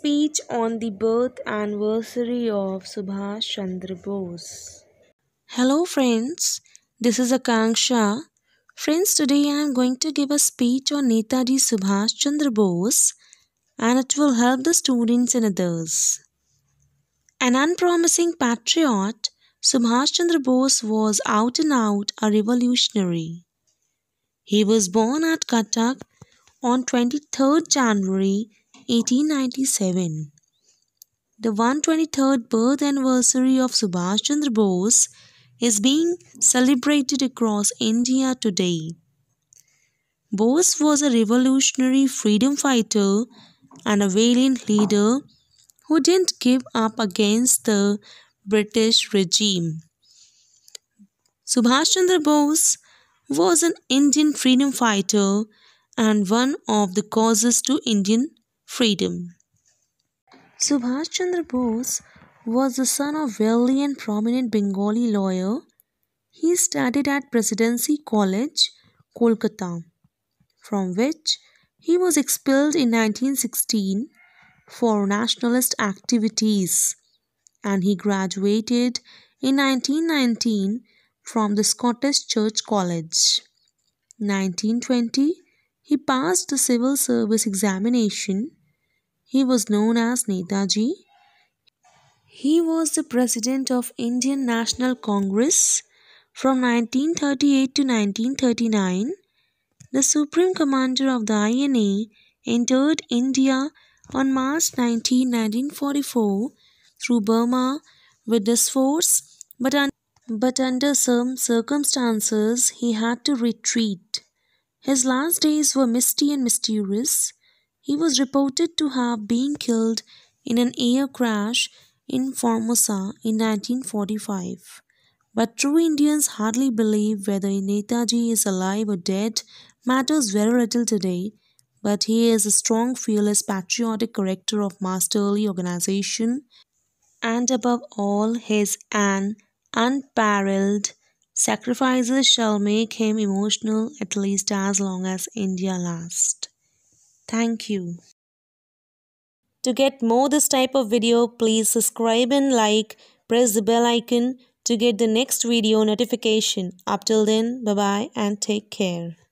speech on the birth anniversary of Subhash Chandra Bose. Hello friends, this is Akanksha. Friends, today I am going to give a speech on Netaji Subhash Chandra Bose and it will help the students and others. An unpromising patriot, Subhash Chandra Bose was out and out a revolutionary. He was born at Cuttack on 23rd January 1897. The 123rd birth anniversary of Subhash Chandra Bose is being celebrated across India today. Bose was a revolutionary freedom fighter and a valiant leader who didn't give up against the British regime. Subhash Chandra Bose was an Indian freedom fighter and one of the causes to Indian freedom. Subhash Chandra Bose was the son of wealthy and prominent Bengali lawyer. He studied at Presidency College, Kolkata, from which he was expelled in 1916 for nationalist activities, and he graduated in 1919 from the Scottish Church College. 1920, he passed the civil service examination. He was known as Netaji. He was the president of Indian National Congress from 1938 to 1939. The supreme commander of the INA entered India on March 19, 1944 through Burma with this force, but under some circumstances he had to retreat. His last days were misty and mysterious. He was reported to have been killed in an air crash in Formosa in 1945. But true Indians hardly believe whether Netaji is alive or dead matters very little today, but he is a strong, fearless, patriotic character of masterly organization, and above all, his unparalleled sacrifices shall make him emotional at least as long as India lasts. Thank you. To get more this type of video, please subscribe and like, press the bell icon to get the next video notification. Up till then, bye bye and take care.